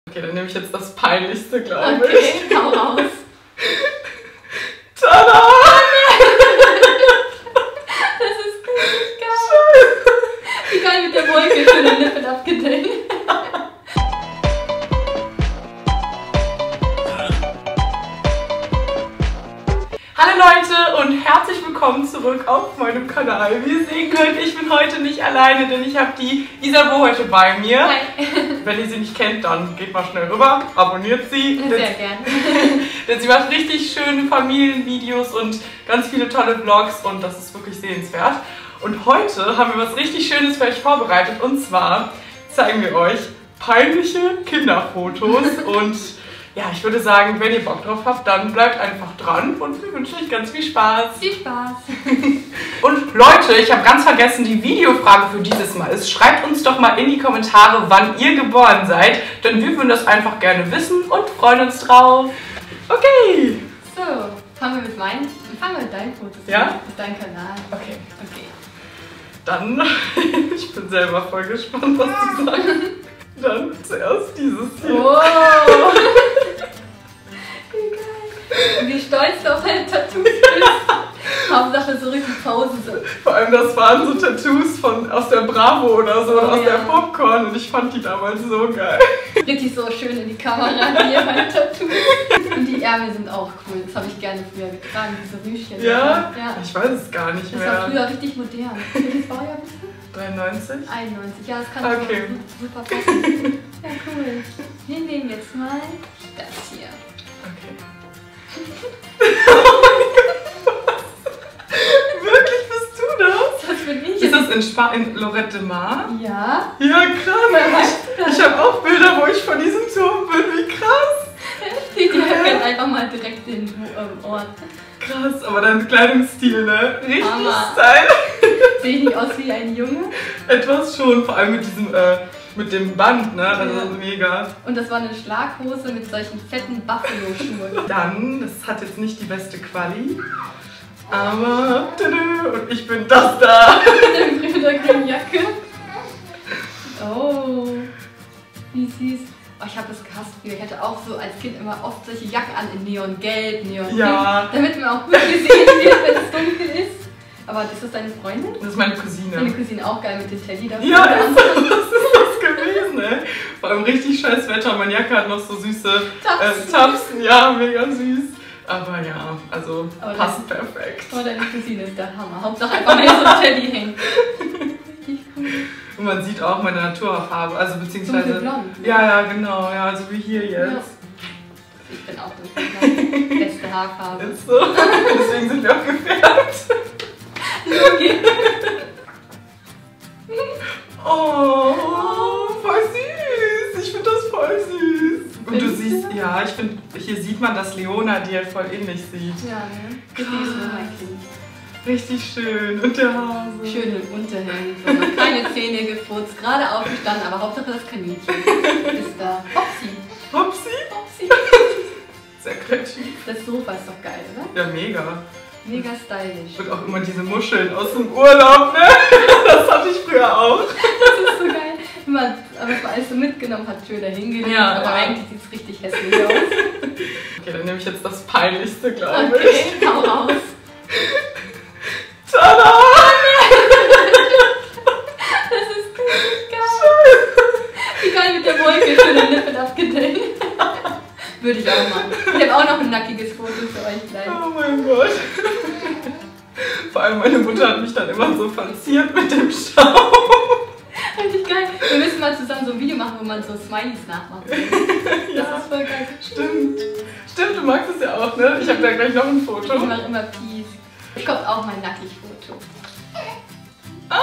Okay, dann nehme ich jetzt das Peinlichste, glaube ich. Okay, hau raus. Tada! Das ist richtig geil. Wie geil mit der Wolke, schöne Lippen abgedeckt. Hallo Leute und herzlich willkommen zurück auf meinem Kanal. Wie ihr sehen könnt, ich bin heute nicht alleine, denn ich habe die Isabeau heute bei mir. Hi. Wenn ihr sie nicht kennt, dann geht mal schnell rüber, abonniert sie. Sehr gerne. Denn sie macht richtig schöne Familienvideos und ganz viele tolle Vlogs und das ist wirklich sehenswert. Und heute haben wir was richtig Schönes für euch vorbereitet und zwar zeigen wir euch peinliche Kinderfotos und ja, ich würde sagen, wenn ihr Bock drauf habt, dann bleibt einfach dran und wir wünschen euch ganz viel Spaß. Viel Spaß. Und Leute, ich habe ganz vergessen, die Videofrage für dieses Mal ist, schreibt uns doch mal in die Kommentare, wann ihr geboren seid, denn wir würden das einfach gerne wissen und freuen uns drauf. Okay. So, fangen wir mit deinen Fotos an. Ja? Das ist dein Kanal. Okay. Okay. Dann, ich bin selber voll gespannt, was du sagst. Dann zuerst dieses hier. Wow. Wie geil. Wie stolz du auf deine Tattoos bist. Hauptsache so richtig Pause so. Vor allem, das waren so Tattoos aus der Bravo oder so, aus ja. der Popcorn und ich fand die damals so geil. Richtig so schön in die Kamera, hier meine Tattoos. Und die Ärmel sind auch cool, das habe ich gerne früher getragen, diese Rüschchen. Ja? Ja. Ich weiß es gar nicht Das mehr. war früher richtig modern. Welches Baujahr bist du? 93? 91, ja, das kann Okay. super passen. Ja, cool. Wir nehmen jetzt mal das hier. Okay. Wirklich, bist du das? Das bin ich. Ist das in Lorette de Mar? Ja. Ja, krass. Ich habe auch Bilder, wo ich von diesem Turm bin. Wie krass. Die erkennt einfach mal direkt den Ort. Krass, aber dein Kleidungsstil, ne? Richtig Hammer. Style. Sehe ich nicht aus wie ein Junge? Etwas schon, vor allem mit diesem, mit dem Band, ne? Das ist mega. Und das war eine Schlaghose mit solchen fetten Buffalo-Schuhen. Dann, das hat jetzt nicht die beste Quali, aber und ich bin das da. Mit der grünen Jacke. Oh, wie süß. Oh, ich habe das gehasst früher. Ich hatte auch so als Kind immer oft solche Jacken an in Neongelb, Neonpink, Ja. damit man auch gut gesehen wird, wenn es dunkel ist. Aber ist das deine Freundin? Das ist meine Cousine. Deine Cousine auch geil mit dem Teddy da. Ja, das ist das gewesen, ey. Vor allem richtig scheiß Wetter. Meine Jacke hat noch so süße Tapsen. Ja, mega süß. Aber ja, also aber passt perfekt. Oh, deine Cousine ist der Hammer. Hauptsache einfach mal so ein Teddy hängt. Richtig cool. Und man sieht auch meine Naturfarbe, also beziehungsweise... Dunkelblond. Ja, genau, ja, also wie hier jetzt. Ja. Ich bin auch dunkelblond. Beste Haarfarbe. Ist so. Deswegen sind wir auch gefärbt. Okay. Oh, voll süß. Ich finde das voll süß. Und du siehst, ja, ich finde, hier sieht man, dass Leona dir voll ähnlich sieht. Ja, ne? Das ist nur mein Kind. Richtig schön. Und der Hase. Schön im Unterhemd, keine Zähne geputzt, gerade aufgestanden, aber Hauptsache das Kaninchen ist da. Hopsi. Hopsi. Hopsi. Sehr kreativ. Das Sofa ist doch geil, oder? Ja, mega. Mega stylisch. Und auch immer diese Muscheln aus dem Urlaub, ne? Das hatte ich früher auch. Das ist so geil. Immer, aber es war alles so mitgenommen, hat schön dahingelegt, Ja, aber ja. eigentlich sieht es richtig hässlich aus. Okay, dann nehme ich jetzt das Peinlichste, glaube Okay, ich. hau raus. Tada! Das ist geil. Wie geil mit der Wolke, schöne Lippen abgedeckt. Würde ich auch machen. Ich habe auch noch ein nackiges Foto für euch gleich. Oh mein Gott. Vor allem meine Mutter hat mich dann immer so verziert mit dem Schaum. Richtig geil. Wir müssen mal zusammen so ein Video machen, wo man so Smileys nachmacht. Das Ja, ist voll geil. stimmt. Stimmt, du magst es ja auch, ne? Ich habe da gleich noch ein Foto. Ich mache immer Peace. Ich kommt auch mein Nackig-Foto. Ah!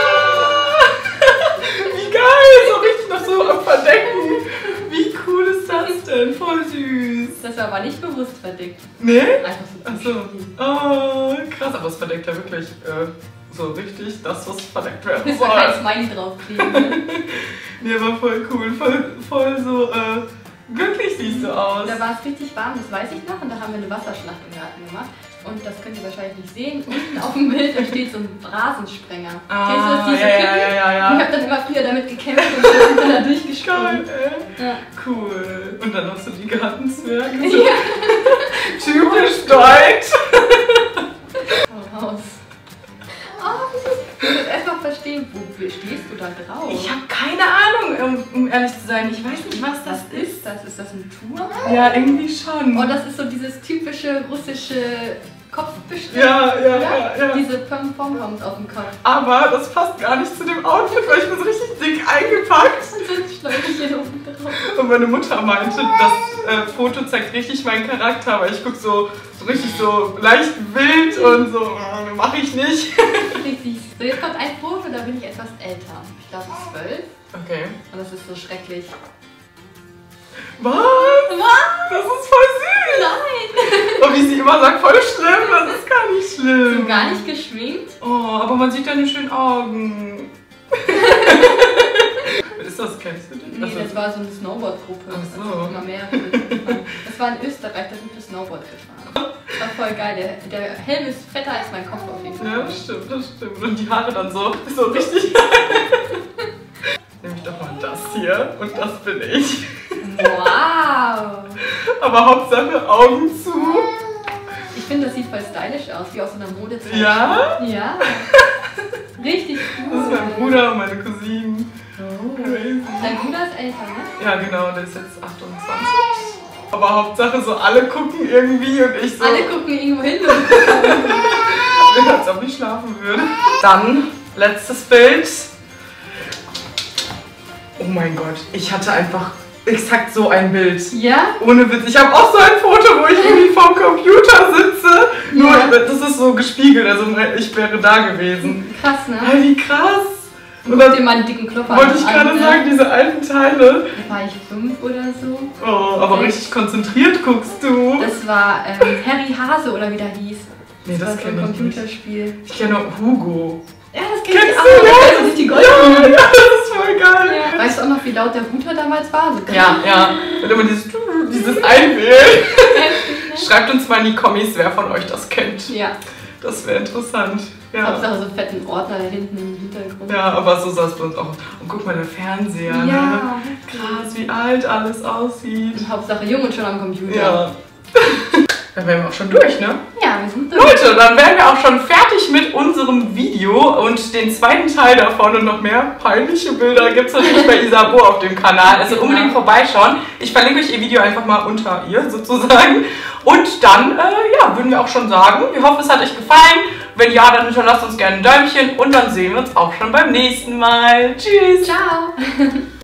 Wie geil! So richtig noch so am Verdecken. Wie cool ist das denn? Voll süß. Das war aber nicht bewusst verdeckt. Ne? Einfach so. Achso. Oh, krass. Aber es verdeckt ja wirklich so richtig das, was verdeckt werden Müssen soll. wir kein Smiley draufkleben. Ne? Nee, aber voll cool. Voll so glücklich siehst du aus. Da war es richtig warm, das weiß ich noch. Und da haben wir eine Wasserschlacht im Garten gemacht. Und das könnt ihr wahrscheinlich nicht sehen. Unten auf dem Bild, da steht so ein Rasensprenger. Ah, Kennst du das, diese ja. Ich habe dann immer früher damit gekämpft und so bin da durchgesprungen. Geil, ey. Ja. Cool. Und dann hast du die Gartenzwerge. Ja. Typisch deutsch. Hau raus. Oh, ich muss jetzt erstmal verstehen, wo stehst du da drauf? Ich habe keine Ahnung, um ehrlich zu sein. Ich weiß nicht, was das ist. Ist das ein Turm? Ja, irgendwie schon. Oh, das ist so dieses typische russische Kopfbestell. Ja. Diese Pom-Pom-Poms auf dem Kopf. Aber das passt gar nicht zu dem Outfit, weil ich bin so richtig dick eingepackt. Und so ein Schläuchchen oben drauf. Und meine Mutter meinte, das Foto zeigt richtig meinen Charakter, weil ich gucke so richtig so leicht wild und so, mache ich nicht. Richtig. So, jetzt kommt ein Foto, da bin ich etwas älter. Ich glaube 12. Okay. Und das ist so schrecklich. Was? Was? Das ist voll süß. Nein! Und wie sie immer sagt, voll schlimm, das ist gar nicht schlimm. So gar nicht geschminkt. Oh, aber man sieht deine schönen Augen. Ist das, kennst du den? Nee, das war so eine Snowboard-Gruppe. Ach so. Also immer mehr. Das war in Österreich, da sind wir Snowboard gefahren. Das war voll geil. Der Helm ist fetter als mein Kopf auf jeden Fall. Ja, das stimmt. Und die Haare dann so richtig. Nehme ich doch mal das hier und das bin ich. Wow! Aber Hauptsache Augen zu. Ich finde, das sieht voll stylisch aus, wie aus so einer Modezeit. Ja? Ja. Richtig cool. Das ist mein Bruder und meine Cousinen. Oh. Crazy. Dein Bruder ist älter, ne? Ja, genau, der ist jetzt 28. Aber Hauptsache so alle gucken irgendwie und ich so. Alle gucken irgendwo hin. Als ob ich schlafen würde. Dann, letztes Bild. Oh mein Gott, ich hatte einfach exakt so ein Bild. Ja? Ohne Witz. Ich habe auch so ein Foto, wo ich irgendwie vorm Computer sitze. Nur, Ja. das ist so gespiegelt, also ich wäre da gewesen. Krass, ne? Hey, wie krass. Und Guck dir dann mal einen dicken Klopper wollte ich an, gerade ne? sagen, diese alten Teile. Da war ich 5 oder so. Oh, aber richtig konzentriert guckst du. Das war Harry Hase oder wie der hieß. Nee, das war so kenn ein ich nicht. Computerspiel. Ich kenne Hugo. Ja, das kenn Kennst ich auch. du das? Das ist die Ja, Goldene. ja, das ist voll geil. Ja. Weißt du auch noch, wie laut der Router damals war? So Ja. Und immer dieses Einwählen. Heftig, ne? Schreibt uns mal in die Kommis, wer von euch das kennt. Ja. Das wäre interessant. Ja. Hauptsache so einen fetten Ordner da hinten im Hintergrund. Ja, aber so sah es bei uns auch. Und guck mal, der Fernseher, ne? Ja. Krass, wie alt alles aussieht. Und Hauptsache jung und schon am Computer. Ja. Dann wären wir auch schon durch, ne? Ja, wir sind durch. Leute, dann wären wir auch schon fertig mit unserem Video und den zweiten Teil davon und noch mehr peinliche Bilder gibt es natürlich bei Isabeau auf dem Kanal. Also unbedingt vorbeischauen. Ich verlinke euch ihr Video einfach mal unter ihr sozusagen. Und dann, ja, würden wir auch schon sagen, wir hoffen, es hat euch gefallen. Wenn ja, dann hinterlasst uns gerne ein Däumchen und dann sehen wir uns auch schon beim nächsten Mal. Tschüss! Ciao!